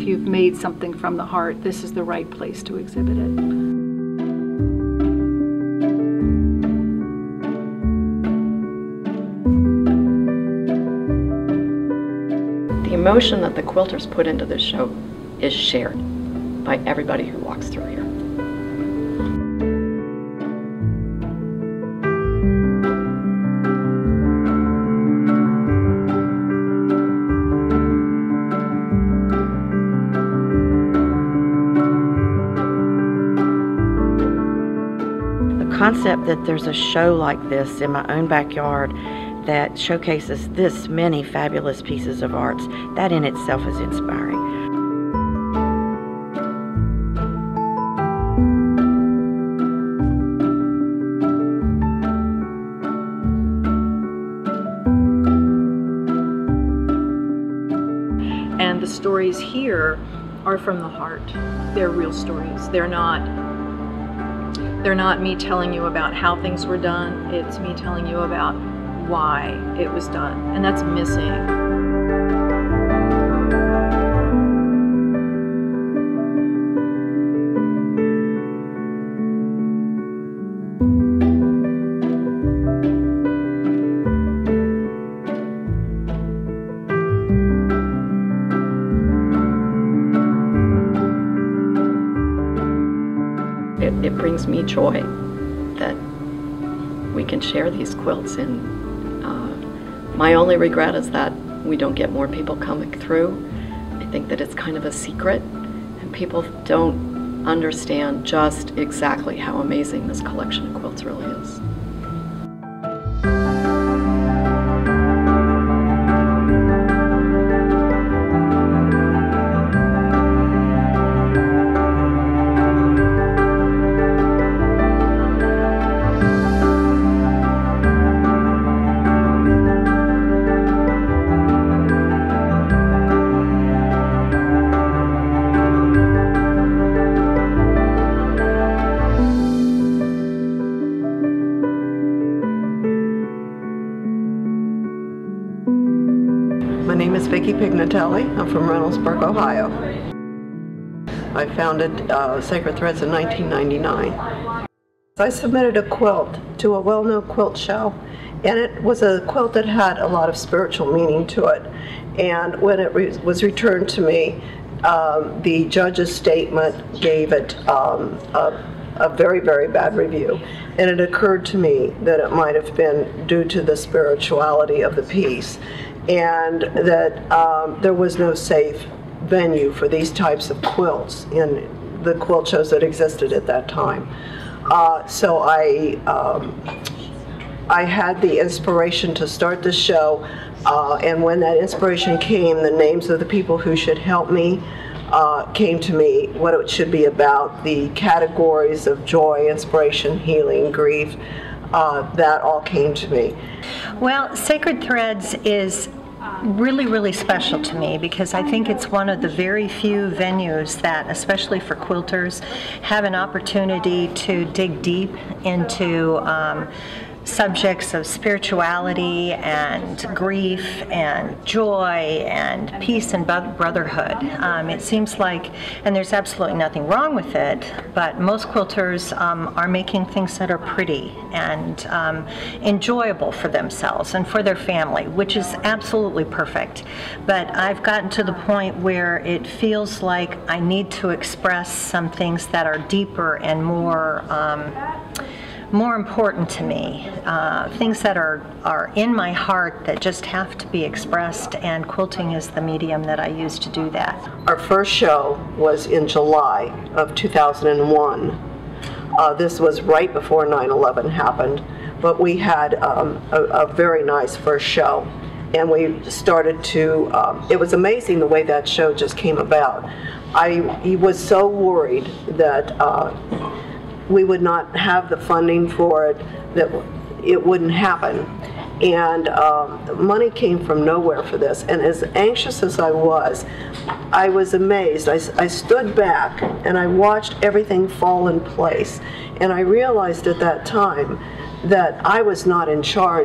you've made something from the heart, this is the right place to exhibit it. The emotion that the quilters put into this show is shared by everybody who walks through here. The concept that there's a show like this in my own backyard that showcases this many fabulous pieces of art, that in itself is inspiring. And the stories here are from the heart. They're real stories. They're not me telling you about how things were done. It's me telling you about why it was done, and that's missing. It brings me joy that we can share these quilts, and my only regret is that we don't get more people coming through. I think that it's kind of a secret, and people don't understand just exactly how amazing this collection of quilts really is. My name is Vicki Pignatelli. I'm from Reynoldsburg, Ohio. I founded Sacred Threads in 1999. I submitted a quilt to a well-known quilt show, and it was a quilt that had a lot of spiritual meaning to it. And when it was returned to me, the judge's statement gave it a very, very bad review. And it occurred to me that it might have been due to the spirituality of the piece, and that there was no safe venue for these types of quilts in the quilt shows that existed at that time. So I had the inspiration to start the show, and when that inspiration came, the names of the people who should help me came to me, what it should be about, the categories of joy, inspiration, healing, grief, that all came to me. Well, Sacred Threads is really, really special to me because I think it's one of the very few venues that, especially for quilters, have an opportunity to dig deep into subjects of spirituality and grief and joy and peace and brotherhood. It seems like, and there's absolutely nothing wrong with it, but most quilters are making things that are pretty and enjoyable for themselves and for their family, which is absolutely perfect. But I've gotten to the point where it feels like I need to express some things that are deeper and more important to me, things that are in my heart that just have to be expressed, and quilting is the medium that I use to do that. Our first show was in July of 2001. This was right before 9/11 happened, but we had a very nice first show, and we started to, it was amazing the way that show just came about. I was so worried that we would not have the funding for it, that it wouldn't happen. And money came from nowhere for this. And as anxious as I was amazed. I stood back and I watched everything fall in place. And I realized at that time that I was not in charge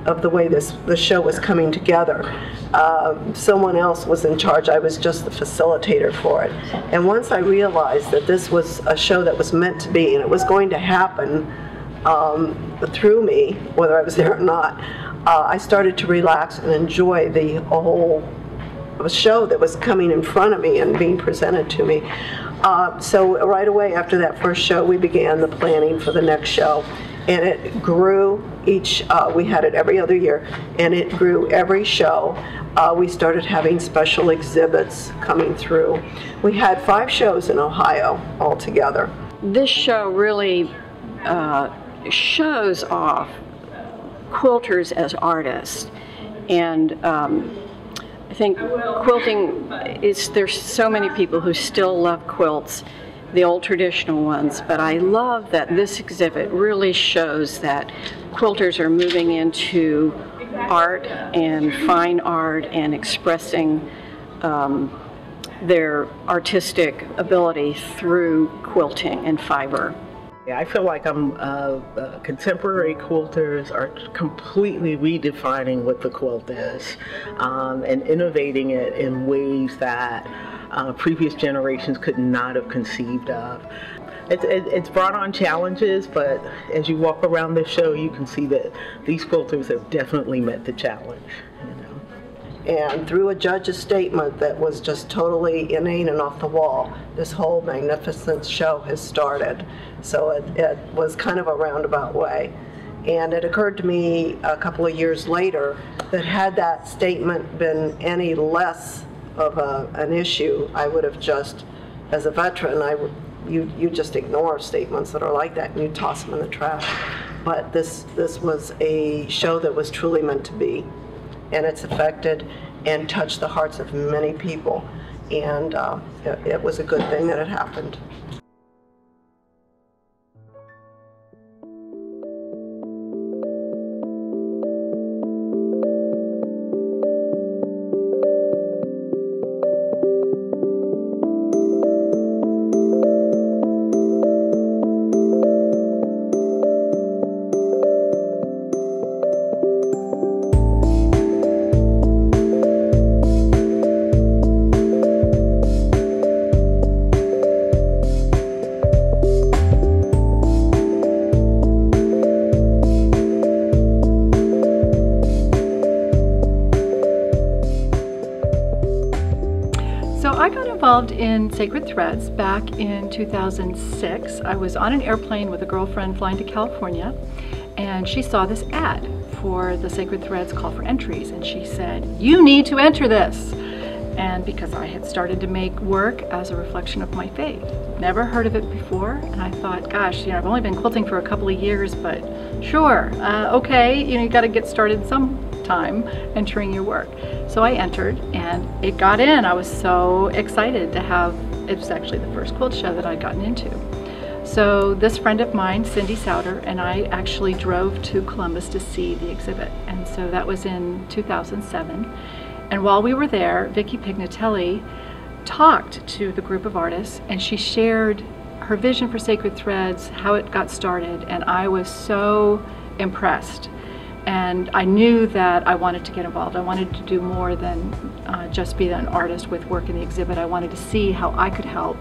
of the way the show was coming together. Someone else was in charge. I was just the facilitator for it. And once I realized that this was a show that was meant to be, and it was going to happen through me, whether I was there or not, I started to relax and enjoy the whole show that was coming in front of me and being presented to me. So right away after that first show, we began the planning for the next show. And it grew we had it every other year, and it grew every show. We started having special exhibits coming through. We had 5 shows in Ohio altogether. This show really shows off quilters as artists, and I think quilting there's so many people who still love quilts, the old traditional ones, but I love that this exhibit really shows that quilters are moving into art and fine art and expressing their artistic ability through quilting and fiber. I feel like contemporary quilters are completely redefining what the quilt is and innovating it in ways that previous generations could not have conceived of. It's brought on challenges, but as you walk around this show, you can see that these quilters have definitely met the challenge. And through a judge's statement that was just totally inane and off the wall, this whole magnificent show has started. So it was kind of a roundabout way. And it occurred to me a couple of years later that had that statement been any less of an issue, I would have just, as a veteran, you just ignore statements that are like that and you toss them in the trash. But this was a show that was truly meant to be. And it's affected and touched the hearts of many people. And it was a good thing that it happened. I got involved in Sacred Threads back in 2006. I was on an airplane with a girlfriend flying to California, and she saw this ad for the Sacred Threads call for entries, and she said, "You need to enter this." And because I had started to make work as a reflection of my faith, never heard of it before, and I thought, gosh, I've only been quilting for a couple of years, but sure, okay, you got to get started sometime entering your work. So I entered, and it got in. I was so excited to have, it was actually the first quilt show that I'd gotten into. So this friend of mine, Cindy Souter, and I actually drove to Columbus to see the exhibit, and so that was in 2007. And while we were there, Vicki Pignatelli talked to the group of artists, and she shared her vision for Sacred Threads, how it got started, and I was so impressed. And I knew that I wanted to get involved. I wanted to do more than just be an artist with work in the exhibit. I wanted to see how I could help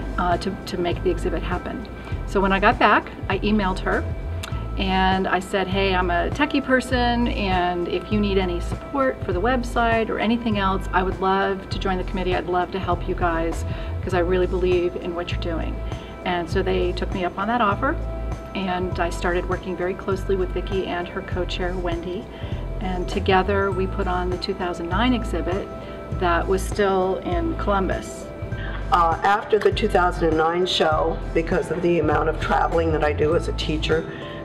to make the exhibit happen. So when I got back, I emailed her and I said, hey, I'm a techie person, and if you need any support for the website or anything else, I would love to join the committee. I'd love to help you guys because I really believe in what you're doing. And so they took me up on that offer, and I started working very closely with Vicki and her co-chair, Wendy. And together we put on the 2009 exhibit that was still in Columbus. After the 2009 show, because of the amount of traveling that I do as a teacher,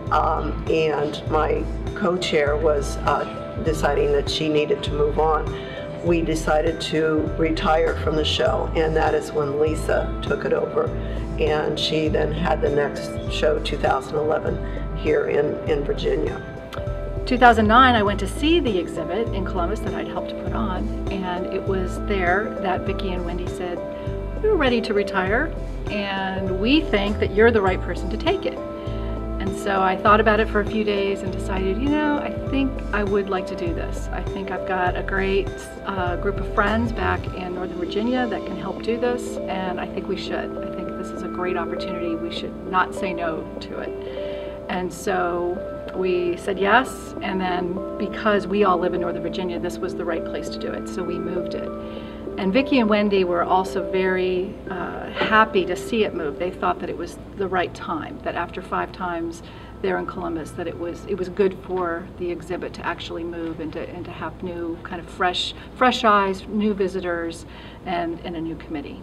and my co-chair was deciding that she needed to move on, we decided to retire from the show, and that is when Lisa took it over. And she then had the next show, 2011, here in Virginia. 2009, I went to see the exhibit in Columbus that I'd helped to put on, and it was there that Vicki and Wendy said, we're ready to retire, and we think that you're the right person to take it. And so I thought about it for a few days and decided, you know, I think I would like to do this. I think I've got a great group of friends back in Northern Virginia that can help do this, and I think we should. I think this is a great opportunity. We should not say no to it. And so we said yes, and then because we all live in Northern Virginia, this was the right place to do it, so we moved it. And Vicki and Wendy were also very happy to see it move. They thought that it was the right time, that after 5 times there in Columbus, that it was good for the exhibit to actually move and to have new kind of fresh eyes, new visitors, and a new committee.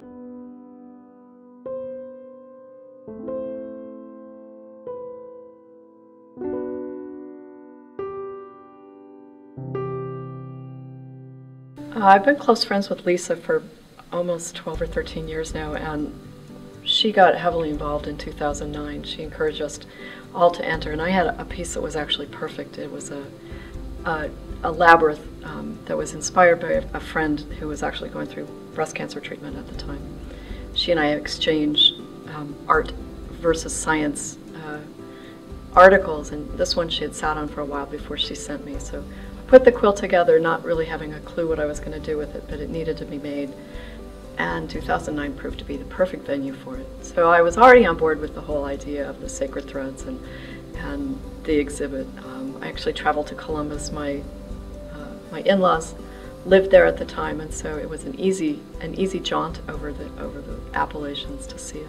I've been close friends with Lisa for almost 12 or 13 years now, and she got heavily involved in 2009. She encouraged us all to enter, and I had a piece that was actually perfect. It was a labyrinth that was inspired by a friend who was actually going through breast cancer treatment at the time. She and I exchanged art versus science articles, and this one she had sat on for a while before she sent me. So I put the quilt together, not really having a clue what I was going to do with it, but it needed to be made. And 2009 proved to be the perfect venue for it. So I was already on board with the whole idea of the sacred threads and the exhibit. I actually traveled to Columbus. My in-laws lived there at the time, and so it was an easy jaunt over the Appalachians to see it.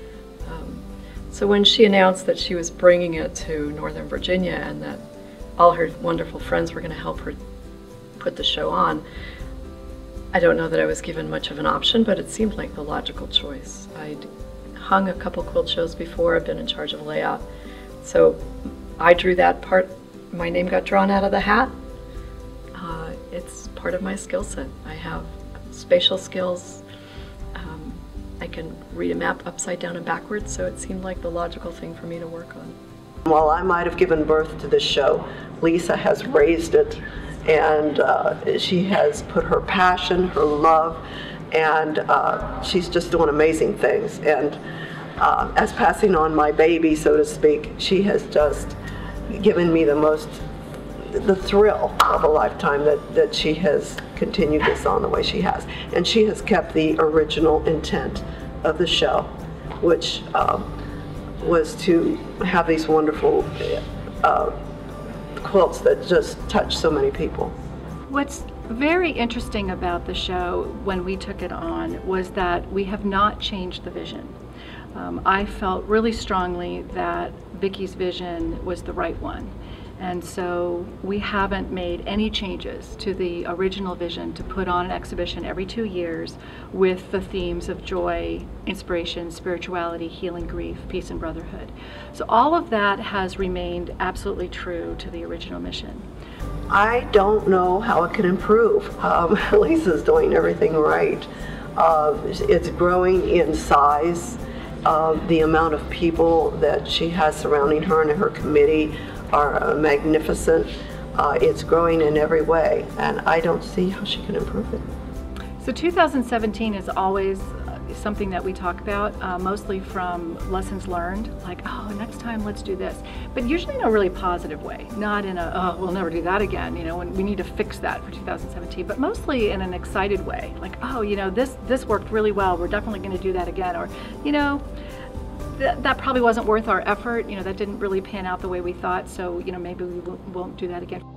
So when she announced that she was bringing it to Northern Virginia and that all her wonderful friends were going to help her put the show on, I don't know that I was given much of an option, but it seemed like the logical choice. I'd hung a couple quilt shows before, I've been in charge of layout, so I drew that part. My name got drawn out of the hat. It's part of my skill set. I have spatial skills. I can read a map upside down and backwards, so it seemed like the logical thing for me to work on. While I might have given birth to this show, Lisa has raised it, and she has put her passion, her love, and she's just doing amazing things. And as passing on my baby, so to speak, she has just given me the thrill of a lifetime that she has continued this on the way she has. And she has kept the original intent of the show, which was to have these wonderful quilts that just touch so many people. What's very interesting about the show when we took it on was that we have not changed the vision. I felt really strongly that Vicki's vision was the right one. And so we haven't made any changes to the original vision to put on an exhibition every 2 years with the themes of joy, inspiration, spirituality, healing, grief, peace, and brotherhood. So all of that has remained absolutely true to the original mission. I don't know how it can improve. Lisa's doing everything right. It's growing in size. The amount of people that she has surrounding her and her committee are magnificent. It's growing in every way, and I don't see how she can improve it. So 2017 is always something that we talk about, mostly from lessons learned, like, oh, next time let's do this, but usually in a really positive way, not in a, oh, we'll never do that again, you know, and we need to fix that for 2017, but mostly in an excited way, like, oh, you know, this worked really well, we're definitely going to do that again, or, you know, that probably wasn't worth our effort, you know, that didn't really pan out the way we thought, so, you know, maybe we won't do that again.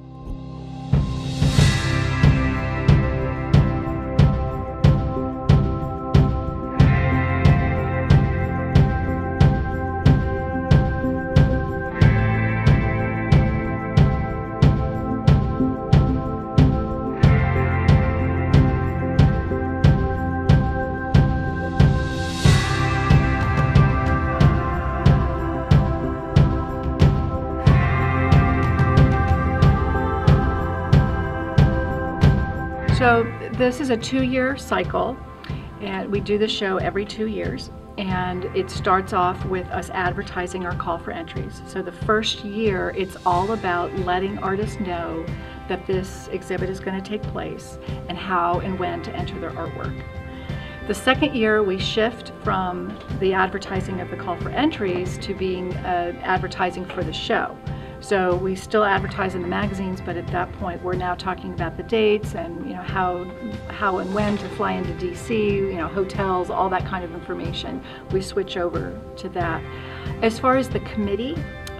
So this is a 2-year cycle, and we do the show every 2 years, and it starts off with us advertising our call for entries. So the first year, it's all about letting artists know that this exhibit is going to take place and how and when to enter their artwork. The second year we shift from the advertising of the call for entries to being advertising for the show. So we still advertise in the magazines, but at that point we're now talking about the dates and how and when to fly into DC, hotels, all that kind of information. We switch over to that. As far as the committee,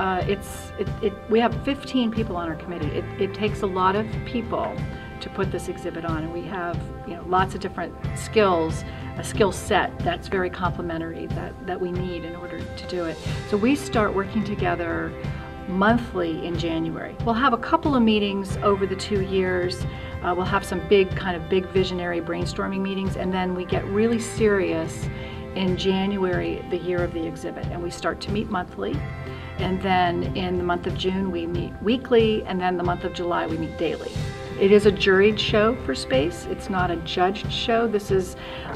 we have 15 people on our committee. It takes a lot of people to put this exhibit on, and we have lots of different skills, a skill set that's very complementary that we need in order to do it. So we start working together monthly in January. We'll have a couple of meetings over the 2 years. We'll have some big visionary brainstorming meetings, and then we get really serious in January, the year of the exhibit, and we start to meet monthly. And then in the month of June we meet weekly, and then the month of July we meet daily. It is a juried show for space. It's not a judged show. This is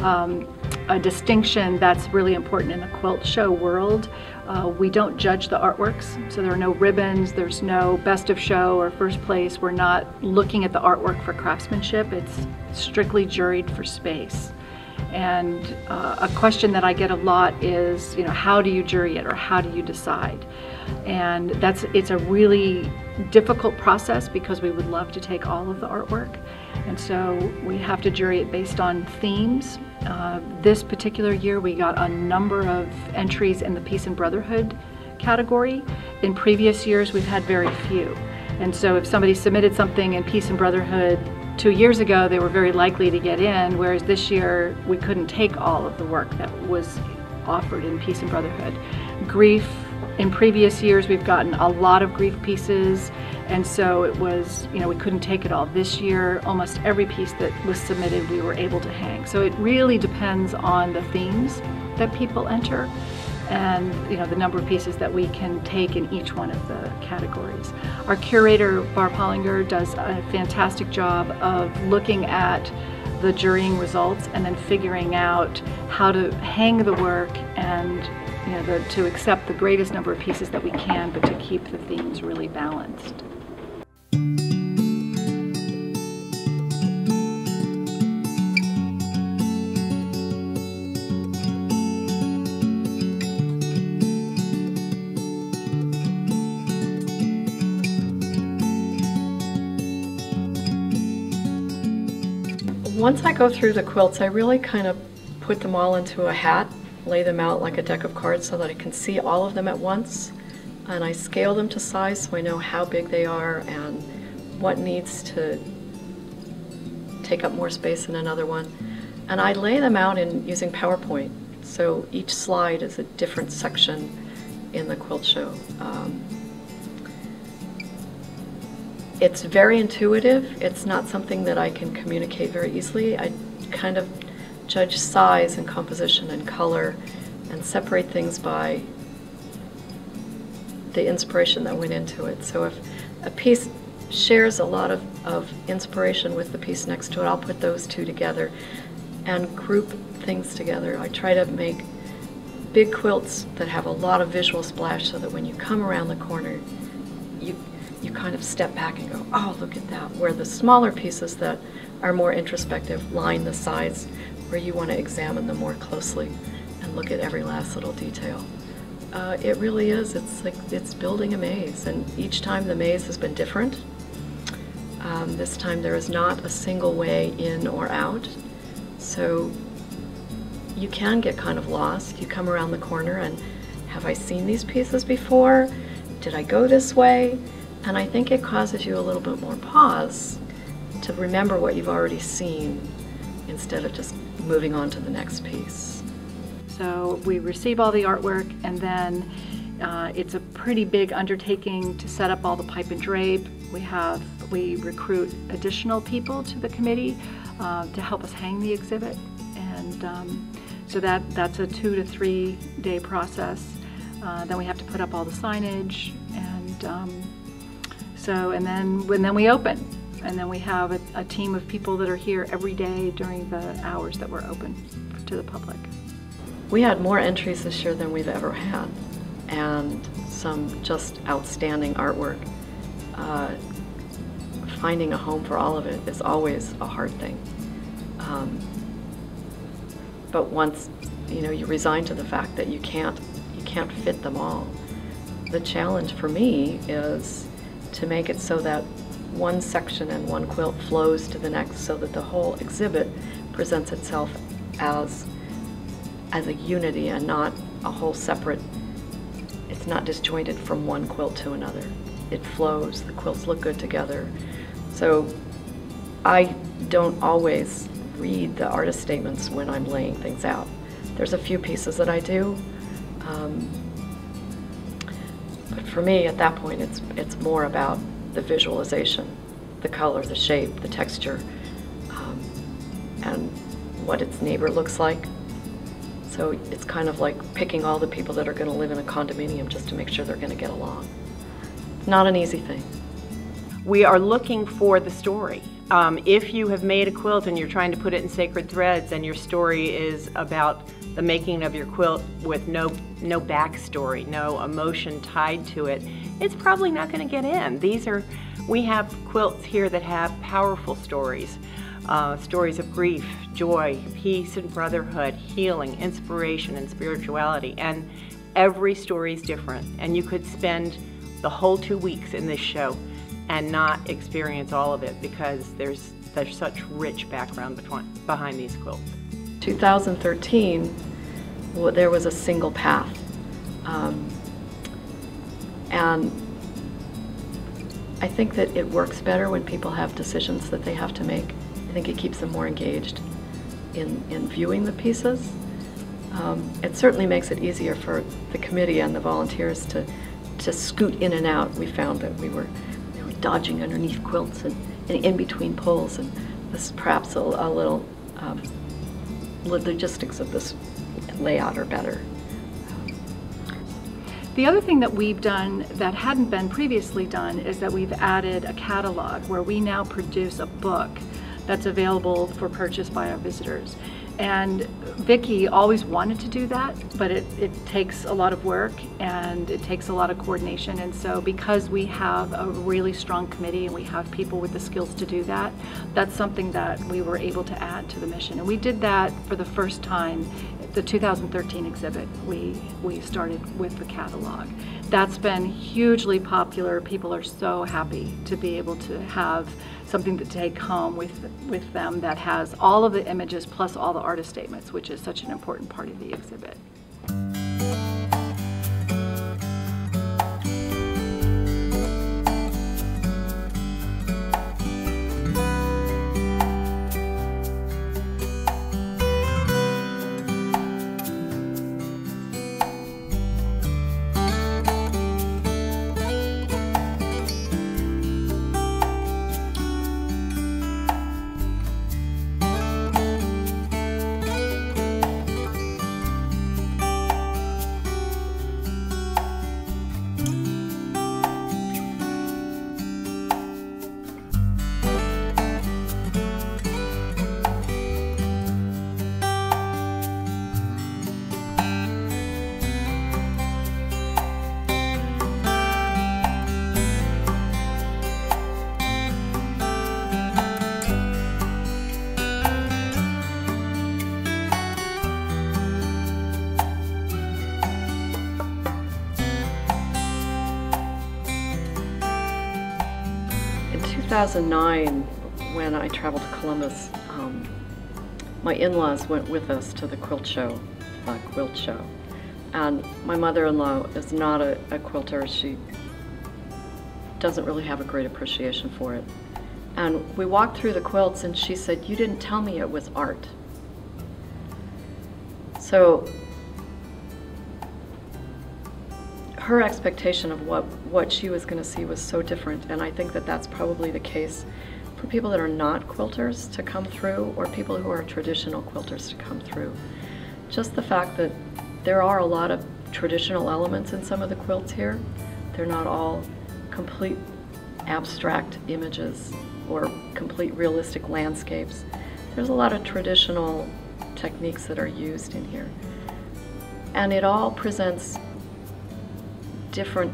a distinction that's really important in the quilt show world. We don't judge the artworks, so there are no ribbons, there's no best of show or first place. We're not looking at the artwork for craftsmanship. It's strictly juried for space. And a question that I get a lot is, how do you jury it, or how do you decide? And it's a really difficult process because we would love to take all of the artwork. And so we have to jury it based on themes. This particular year we got a number of entries in the Peace and Brotherhood category. In previous years we've had very few. And so if somebody submitted something in Peace and Brotherhood 2 years ago, they were very likely to get in, whereas this year we couldn't take all of the work that was offered in Peace and Brotherhood. Grief, in previous years we've gotten a lot of grief pieces, and so it was, we couldn't take it all. This year, almost every piece that was submitted we were able to hang. So it really depends on the themes that people enter and the number of pieces that we can take in each one of the categories. Our curator, Barb Hollinger, does a fantastic job of looking at the jurying results and then figuring out how to hang the work and to accept the greatest number of pieces that we can, but to keep the themes really balanced. Once I go through the quilts, I really kind of put them all into a hat, lay them out like a deck of cards so that I can see all of them at once, and I scale them to size so I know how big they are and what needs to take up more space in another one. And I lay them out using PowerPoint, so each slide is a different section in the quilt show. It's very intuitive. It's not something that I can communicate very easily. I kind of judge size and composition and color and separate things by the inspiration that went into it. So if a piece shares a lot of inspiration with the piece next to it, I'll put those two together and group things together. I try to make big quilts that have a lot of visual splash so that when you come around the corner, you kind of step back and go, oh, look at that. Where the smaller pieces that are more introspective line the sides where you want to examine them more closely and look at every last little detail. It really is. It's building a maze, and each time the maze has been different. This time there is not a single way in or out, so you can get kind of lost. You come around the corner and, have I seen these pieces before? Did I go this way? And I think it causes you a little bit more pause to remember what you've already seen instead of just moving on to the next piece. So we receive all the artwork, and then it's a pretty big undertaking to set up all the pipe and drape. We recruit additional people to the committee to help us hang the exhibit, and so that's a 2 to 3 day process. Then we have to put up all the signage, and and then we open, and then we have a team of people that are here every day during the hours that we're open to the public. We had more entries this year than we've ever had, and some just outstanding artwork. Finding a home for all of it is always a hard thing. But once, you resign to the fact that you can't fit them all. The challenge for me is to make it so that one section and one quilt flows to the next, so that the whole exhibit presents itself as a unity and not a whole separate. It's not disjointed from one quilt to another. It flows, the quilts look good together. So I don't always read the artist statements when I'm laying things out. There's a few pieces that I do, but for me at that point it's more about the visualization, the color, the shape, the texture, and what its neighbor looks like. So it's kind of like picking all the people that are going to live in a condominium just to make sure they're going to get along. It's not an easy thing. We are looking for the story. If you have made a quilt and you're trying to put it in Sacred Threads and your story is about the making of your quilt with no backstory, no emotion tied to it, it's probably not going to get in. We have quilts here that have powerful stories. Stories of grief, joy, peace and brotherhood, healing, inspiration and spirituality, and every story is different, and you could spend the whole 2 weeks in this show and not experience all of it because there's such rich background behind these quilts. 2013, there was a single path, and I think that it works better when people have decisions that they have to make. I think it keeps them more engaged in viewing the pieces. It certainly makes it easier for the committee and the volunteers to scoot in and out. We found that we were dodging underneath quilts and in between poles, and this perhaps a little logistics of this layout are better. The other thing that we've done that hadn't been previously done is that we've added a catalog where we now produce a book that's available for purchase by our visitors. And Vicki always wanted to do that, but it takes a lot of work and it takes a lot of coordination. And so because we have a really strong committee and we have people with the skills to do that, that's something that we were able to add to the mission. And we did that for the first time. The 2013 exhibit, we started with the catalog. That's been hugely popular. People are so happy to be able to have something to take home with them that has all of the images plus all the artist statements, which is such an important part of the exhibit. In 2009, when I traveled to Columbus, my in-laws went with us to the quilt show, and my mother-in-law is not a quilter. She doesn't really have a great appreciation for it. And we walked through the quilts and she said, "You didn't tell me it was art." So her expectation of what she was going to see was so different, and I think that that's probably the case for people that are not quilters to come through, or people who are traditional quilters to come through. Just the fact that there are a lot of traditional elements in some of the quilts here. They're not all complete abstract images or complete realistic landscapes. There's a lot of traditional techniques that are used in here. And it all presents different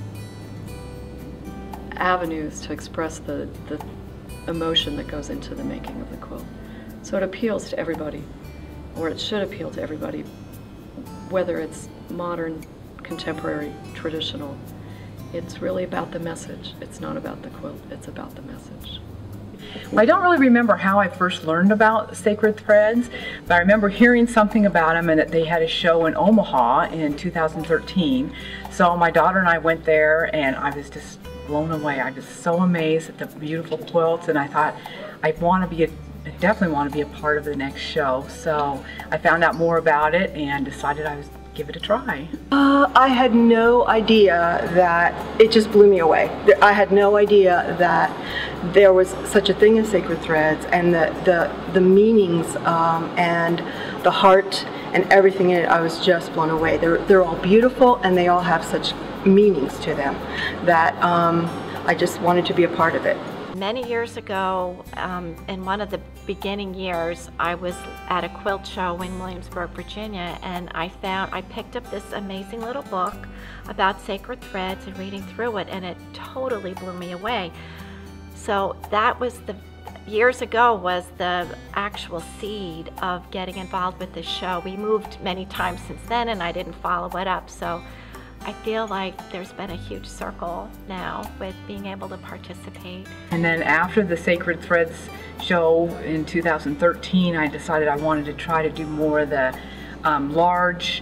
avenues to express the emotion that goes into the making of the quilt. So it appeals to everybody. or it should appeal to everybody, whether it's modern, contemporary, traditional. It's really about the message. It's not about the quilt, it's about the message. Well, I don't really remember how I first learned about Sacred Threads, but I remember hearing something about them and that they had a show in Omaha in 2013. So my daughter and I went there and I was just blown away. I was so amazed at the beautiful quilts, and I thought I definitely want to be a part of the next show. So I found out more about it and decided I was give it a try. I had no idea that, it just blew me away. I had no idea that there was such a thing as Sacred Threads, and the meanings and the heart and everything in it. I was just blown away. They're all beautiful, and they all have such meanings to them that I just wanted to be a part of it. Many years ago, in one of the beginning years, I was at a quilt show in Williamsburg, Virginia, and I picked up this amazing little book about Sacred Threads and reading through it, and it totally blew me away. So that was years ago was the actual seed of getting involved with this show. We moved many times since then, and I didn't follow it up, so I feel like there's been a huge circle now with being able to participate. And then after the Sacred Threads show in 2013, I decided I wanted to try to do more of the large,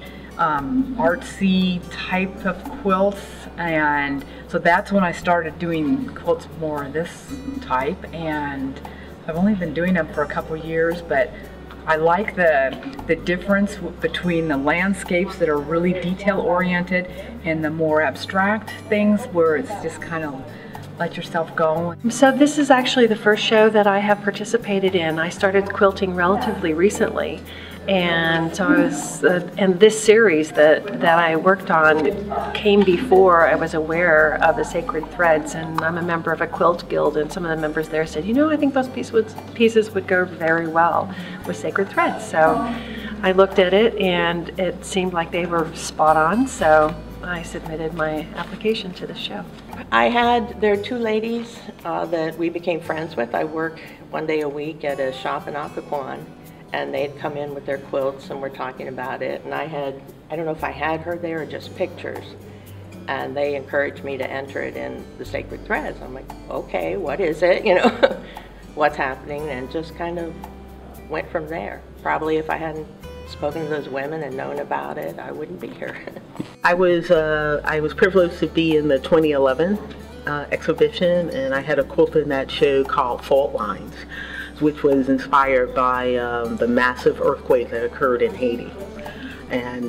artsy type of quilts. And so that's when I started doing quilts more of this type. And I've only been doing them for a couple years, but I like the difference between the landscapes that are really detail oriented and the more abstract things where it's just kind of let yourself go. So this is actually the first show that I have participated in. I started quilting relatively recently, and so I was, and this series that I worked on came before I was aware of the Sacred Threads, and I'm a member of a quilt guild, and some of the members there said, you know, I think those pieces would go very well with Sacred Threads. So I looked at it and it seemed like they were spot on, so I submitted my application to the show. There are two ladies that we became friends with. I work one day a week at a shop in Occoquan, and they'd come in with their quilts and we're talking about it, and I don't know if I had her there or just pictures, and they encouraged me to enter it in the Sacred Threads. I'm like, okay, what is it, you know, what's happening, and just kind of went from there. Probably if I hadn't spoken to those women and known about it, I wouldn't be here. I was privileged to be in the 2011 exhibition, and I had a quilt in that show called Fault Lines, which was inspired by the massive earthquake that occurred in Haiti. And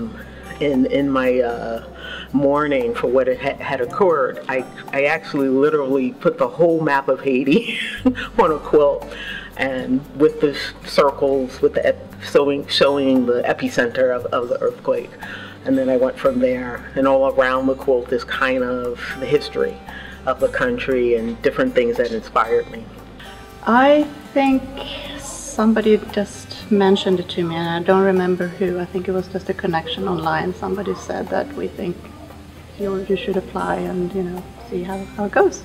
in my mourning for what had occurred, I actually literally put the whole map of Haiti on a quilt, and with the circles, with the showing the epicenter of the earthquake. And then I went from there, and all around the quilt is kind of the history of the country and different things that inspired me. I think somebody just mentioned it to me, and I don't remember who. I think it was just a connection online. Somebody said that we think you should apply and, you know, see how it goes.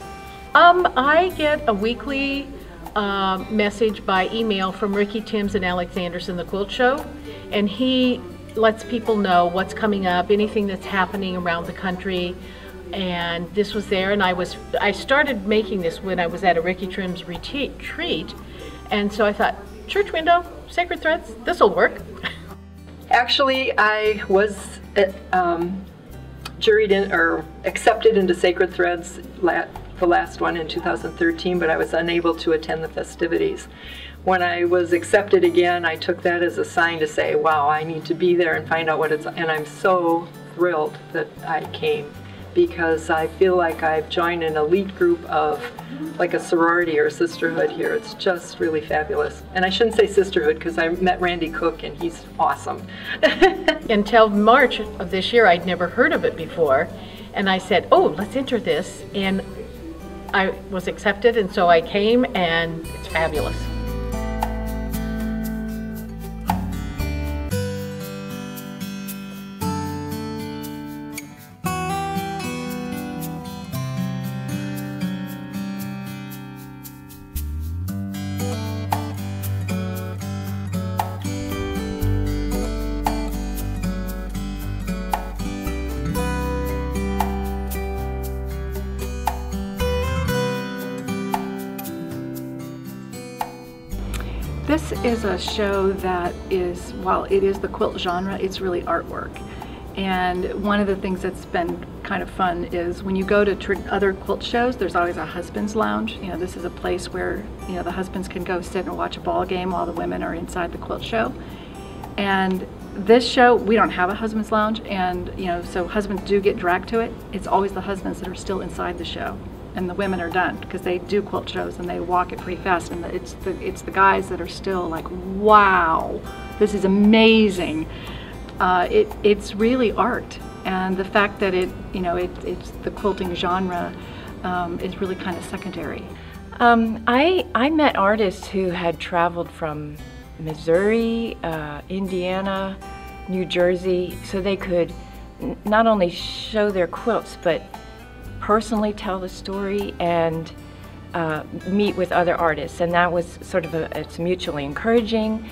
I get a weekly message by email from Ricky Timms and Alex Anderson, the Quilt Show, and he lets people know what's coming up, anything that's happening around the country. And this was there, and I started making this when I was at a Ricky Timms retreat, and so I thought, church window, Sacred Threads, this'll work. Actually, I was juried in or accepted into Sacred Threads, the last one in 2013, but I was unable to attend the festivities. When I was accepted again, I took that as a sign to say, wow, I need to be there and find out what it's, and I'm so thrilled that I came, because I feel like I've joined an elite group of like a sorority or a sisterhood here. It's just really fabulous. And I shouldn't say sisterhood because I met Randy Cook and he's awesome. Until March of this year, I'd never heard of it before. And I said, oh, let's enter this. And I was accepted, and so I came, and it's fabulous. This is a show that is, while it is the quilt genre, it's really artwork. And one of the things that's been kind of fun is when you go to other quilt shows, there's always a husband's lounge. You know, this is a place where, you know, the husbands can go sit and watch a ball game while the women are inside the quilt show. And this show, we don't have a husband's lounge, and, you know, so husbands do get dragged to it. It's always the husbands that are still inside the show, and the women are done, because they do quilt shows and they walk it pretty fast, and it's the guys that are still like, wow, this is amazing. It's really art, and the fact that it's the quilting genre is really kind of secondary. I met artists who had traveled from Missouri, Indiana, New Jersey, so they could not only show their quilts, but personally tell the story and meet with other artists. And that was sort of it's mutually encouraging.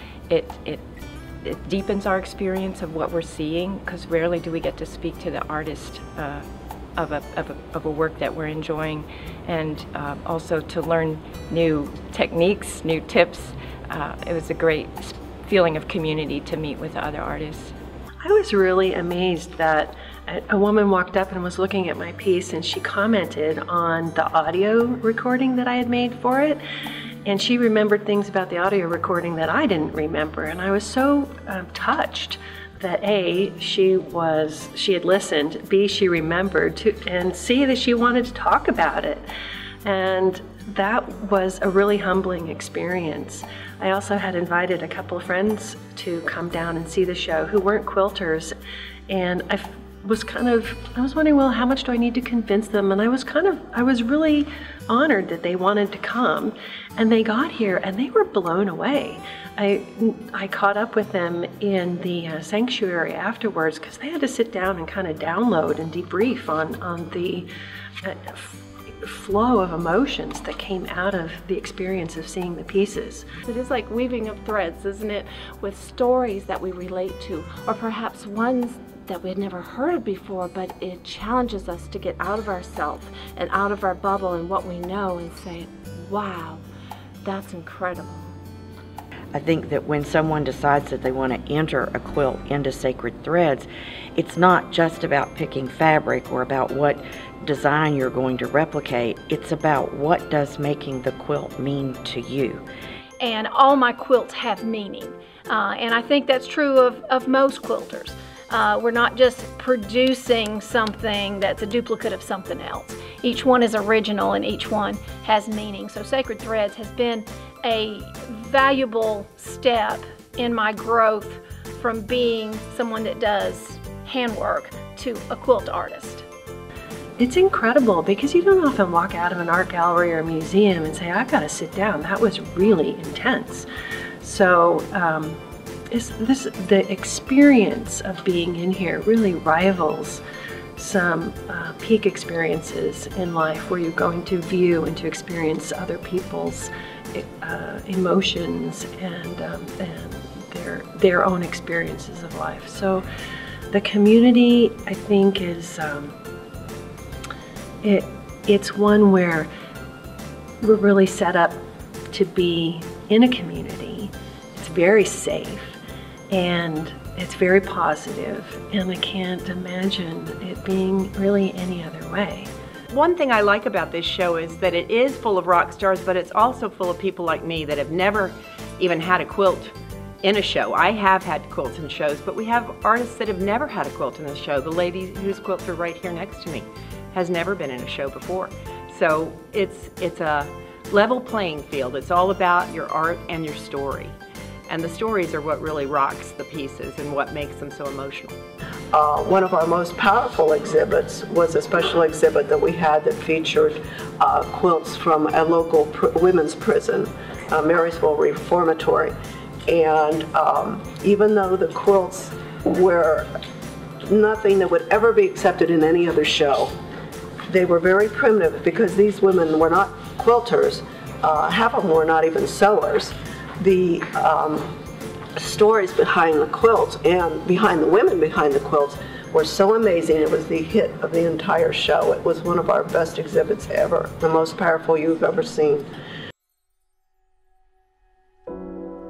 It deepens our experience of what we're seeing, because rarely do we get to speak to the artist of a work that we're enjoying, and also to learn new techniques, new tips. It was a great feeling of community to meet with other artists. I was really amazed that a woman walked up and was looking at my piece, and she commented on the audio recording that I had made for it. And she remembered things about the audio recording that I didn't remember. And I was so touched that A, she had listened, B, she remembered, and C, that she wanted to talk about it. And that was a really humbling experience. I also had invited a couple of friends to come down and see the show who weren't quilters, and I was wondering, well, how much do I need to convince them? And I was really honored that they wanted to come, and they got here and they were blown away. I caught up with them in the sanctuary afterwards, because they had to sit down and kind of download and debrief on the flow of emotions that came out of the experience of seeing the pieces. It is like weaving of threads, isn't it? With stories that we relate to, or perhaps ones that we had never heard of before, but it challenges us to get out of ourselves and out of our bubble and what we know and say, wow, that's incredible. I think that when someone decides that they want to enter a quilt into Sacred Threads, it's not just about picking fabric or about what design you're going to replicate. It's about what does making the quilt mean to you. And all my quilts have meaning. And I think that's true of most quilters. We're not just producing something that's a duplicate of something else. Each one is original and each one has meaning. So Sacred Threads has been a valuable step in my growth from being someone that does handwork to a quilt artist. It's incredible, because you don't often walk out of an art gallery or a museum and say, I've got to sit down. That was really intense. So the experience of being in here really rivals some peak experiences in life where you're going to view and to experience other people's emotions and their own experiences of life. So the community, I think, is it's one where we're really set up to be in a community. It's very safe and it's very positive, and I can't imagine it being really any other way. One thing I like about this show is that it is full of rock stars, but it's also full of people like me that have never even had a quilt in a show. I have had quilts in shows, but we have artists that have never had a quilt in a show. The lady whose quilts are right here next to me has never been in a show before. So it's a level playing field. It's all about your art and your story. And the stories are what really rocks the pieces and what makes them so emotional. One of our most powerful exhibits was a special exhibit that we had that featured quilts from a local women's prison, Marysville Reformatory. And even though the quilts were nothing that would ever be accepted in any other show, they were very primitive, because these women were not quilters. Half of them were not even sewers. The stories behind the quilts and behind the women behind the quilts were so amazing. It was the hit of the entire show. It was one of our best exhibits ever, the most powerful you've ever seen.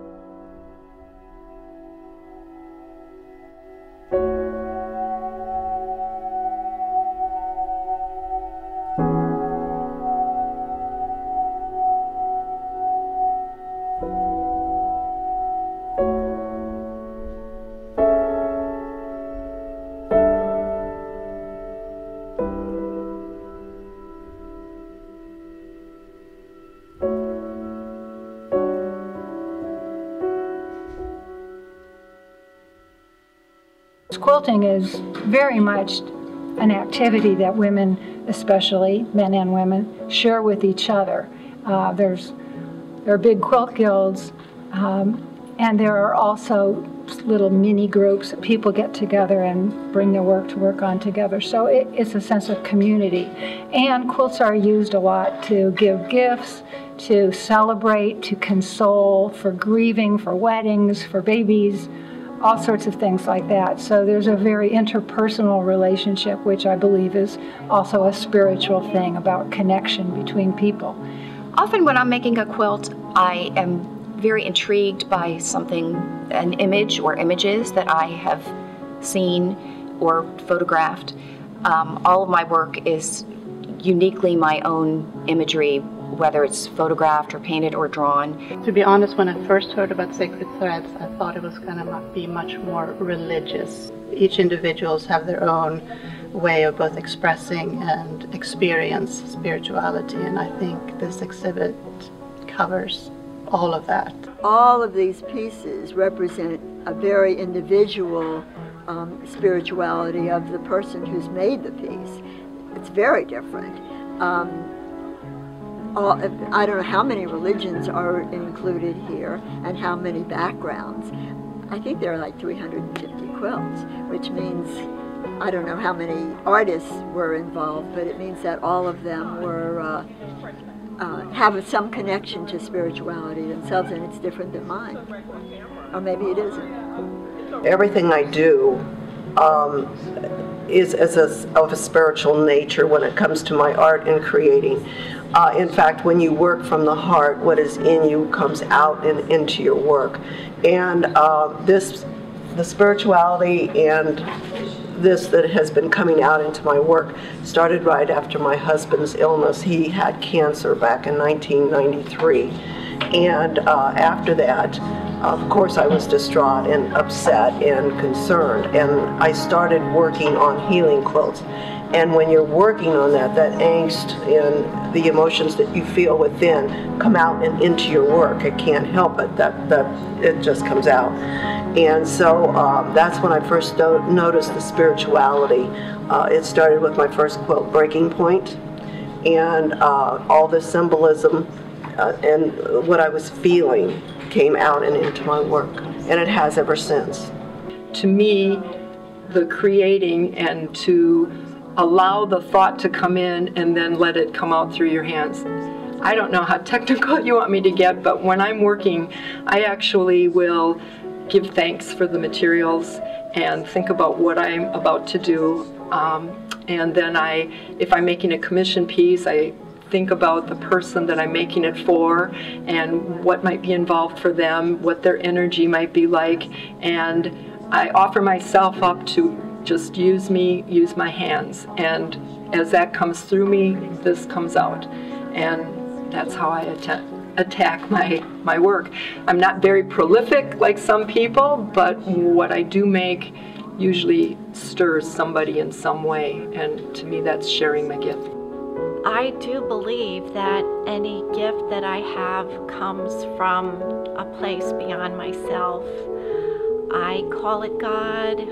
Quilting is very much an activity that women, especially men and women, share with each other. There are big quilt guilds, and there are also little mini groups that people get together and bring their work to work on together. So it's a sense of community. And quilts are used a lot to give gifts, to celebrate, to console, for grieving, for weddings, for babies, all sorts of things like that. So there's a very interpersonal relationship, which I believe is also a spiritual thing about connection between people. Often when I'm making a quilt, I am very intrigued by something, an image or images that I have seen or photographed. All of my work is uniquely my own imagery, whether it's photographed or painted or drawn. To be honest, when I first heard about Sacred Threads, I thought it was going to be much more religious. Each individuals have their own way of both expressing and experience spirituality, and I think this exhibit covers all of that. All of these pieces represent a very individual spirituality of the person who's made the piece. It's very different. I don't know how many religions are included here and how many backgrounds. I think there are like 350 quilts, which means I don't know how many artists were involved, but it means that all of them were have some connection to spirituality themselves, and it's different than mine. Or maybe it isn't. Everything I do is of a spiritual nature when it comes to my art and creating. In fact, when you work from the heart, what is in you comes out and into your work. And the spirituality and this that has been coming out into my work started right after my husband's illness. He had cancer back in 1993. And after that, of course, I was distraught and upset and concerned. And I started working on healing quilts. And when you're working on that, that angst and the emotions that you feel within come out and into your work. It can't help it. It just comes out. And so that's when I first noticed the spirituality. It started with my first quilt, Breaking Point, and all the symbolism and what I was feeling came out and into my work. And it has ever since. To me, the creating and to allow the thought to come in and then let it come out through your hands. I don't know how technical you want me to get, but when I'm working, I actually will give thanks for the materials and think about what I'm about to do. And then if I'm making a commission piece, I think about the person that I'm making it for and what might be involved for them, what their energy might be like, and I offer myself up to just use me, use my hands, and as that comes through me, this comes out, and that's how I attack my work. I'm not very prolific like some people, but what I do make usually stirs somebody in some way, and to me that's sharing my gift. I do believe that any gift that I have comes from a place beyond myself. I call it God,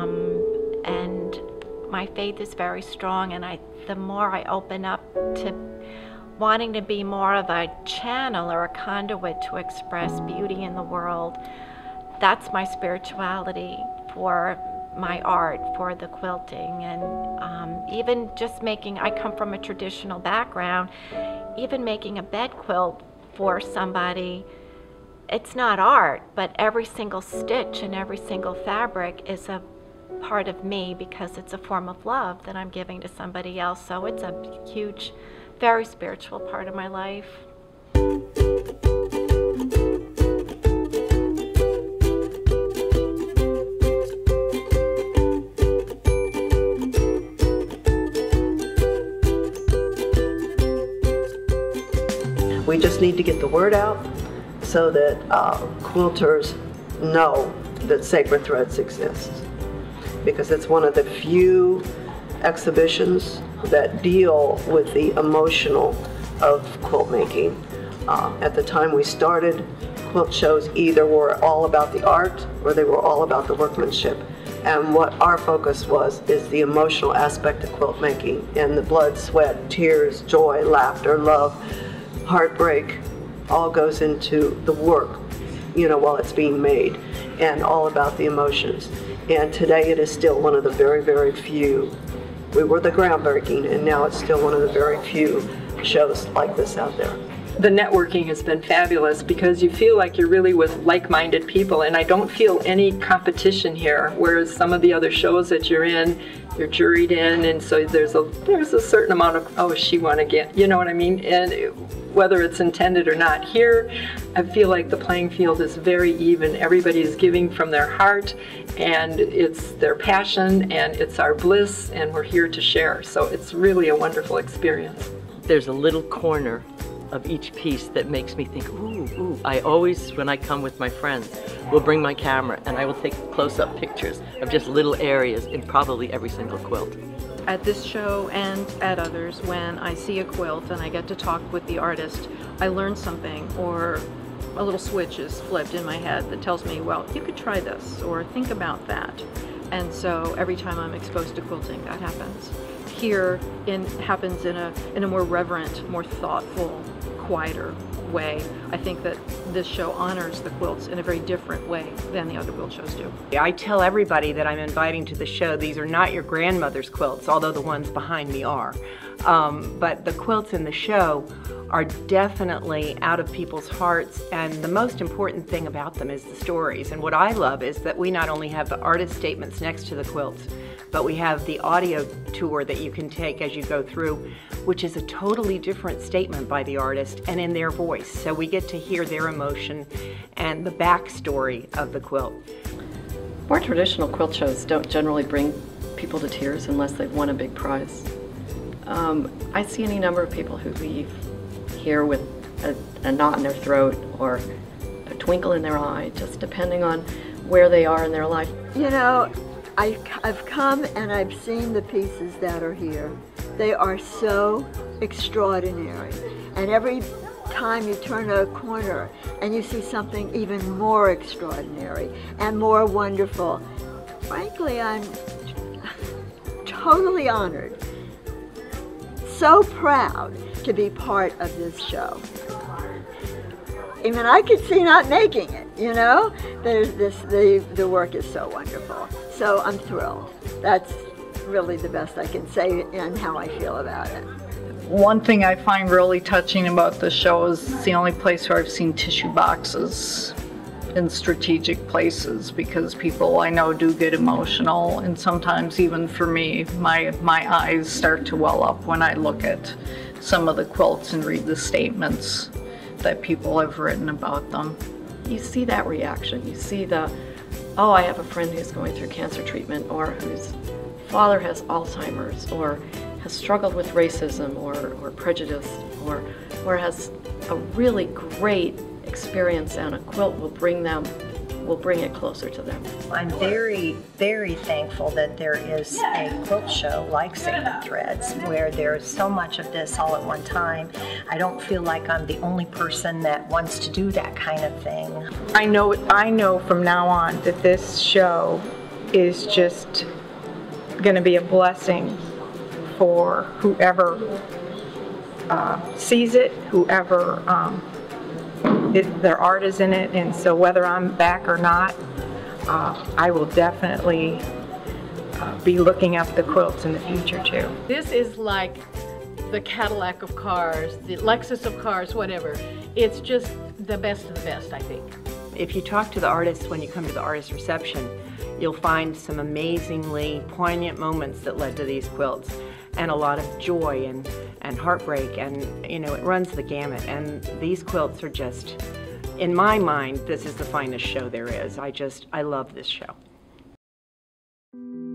and my faith is very strong, and the more I open up to wanting to be more of a channel or a conduit to express beauty in the world, that's my spirituality for my art, for the quilting. And even just making, I come from a traditional background, even making a bed quilt for somebody, it's not art, but every single stitch and every single fabric is a part of me because it's a form of love that I'm giving to somebody else. So it's a huge, very spiritual part of my life. We just need to get the word out so that quilters know that Sacred Threads exists, because it's one of the few exhibitions that deal with the emotional of quilt making. At the time we started, quilt shows either were all about the art or they were all about the workmanship. And what our focus was is the emotional aspect of quilt making, and the blood, sweat, tears, joy, laughter, love, heartbreak, all goes into the work, you know, while it's being made, and all about the emotions. And today it is still one of the very, very few. We were the groundbreaking, and now it's still one of the very few shows like this out there. The networking has been fabulous because you feel like you're really with like-minded people, and I don't feel any competition here, whereas some of the other shows that you're in, you're juried in, and so there's a certain amount of, oh, she won again, you know what I mean? And whether it's intended or not, here I feel like the playing field is very even. Everybody is giving from their heart, and it's their passion, and it's our bliss, and we're here to share. So it's really a wonderful experience. There's a little corner of each piece that makes me think, ooh, ooh. I always, when I come with my friends, will bring my camera and I will take close-up pictures of just little areas in probably every single quilt. At this show and at others, when I see a quilt and I get to talk with the artist, I learn something, or a little switch is flipped in my head that tells me, well, you could try this, or think about that. And so every time I'm exposed to quilting, that happens. Here, it happens in a more reverent, more thoughtful, quieter way. I think that this show honors the quilts in a very different way than the other quilt shows do. I tell everybody that I'm inviting to the show, these are not your grandmother's quilts, although the ones behind me are. But the quilts in the show are definitely out of people's hearts, and the most important thing about them is the stories. And what I love is that we not only have the artist statements next to the quilts, but we have the audio tour that you can take as you go through, which is a totally different statement by the artist and in their voice. So we get to hear their emotion and the backstory of the quilt. More traditional quilt shows don't generally bring people to tears unless they've won a big prize. I see any number of people who leave here with a knot in their throat or a twinkle in their eye, just depending on where they are in their life. You know, I've come and I've seen the pieces that are here. They are so extraordinary. And every time you turn a corner and you see something even more extraordinary and more wonderful, frankly, I'm totally honored, so proud to be part of this show. I mean, I could see not making it, you know? The work is so wonderful. So I'm thrilled. That's really the best I can say and how I feel about it. One thing I find really touching about the show is it's the only place where I've seen tissue boxes in strategic places, because people I know do get emotional, and sometimes even for me, my eyes start to well up when I look at some of the quilts and read the statements that people have written about them. You see that reaction. You see the, oh, I have a friend who's going through cancer treatment, or whose father has Alzheimer's, or has struggled with racism or prejudice, or has a really great experience, and a quilt will bring it closer to them. I'm very, very thankful that there is a quilt show like Sacred Threads, where there's so much of this all at one time. I don't feel like I'm the only person that wants to do that kind of thing. I know from now on that this show is just going to be a blessing for whoever sees it, whoever their art is in it, and so whether I'm back or not, I will definitely be looking up the quilts in the future too. This is like the Cadillac of cars, the Lexus of cars, whatever. It's just the best of the best, I think. If you talk to the artists when you come to the artist reception, you'll find some amazingly poignant moments that led to these quilts, and a lot of joy and heartbreak, and you know, it runs the gamut. And these quilts are just, in my mind, this is the finest show there is. I love this show.